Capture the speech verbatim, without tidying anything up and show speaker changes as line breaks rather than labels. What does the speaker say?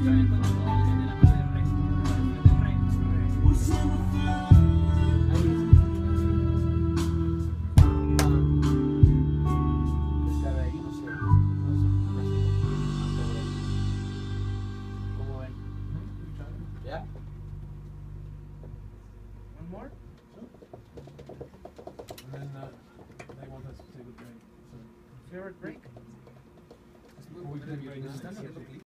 Yeah?
One more?
And then uh, they want us to take a break. So
Favorite break?
before we take a break,
Stand up, please.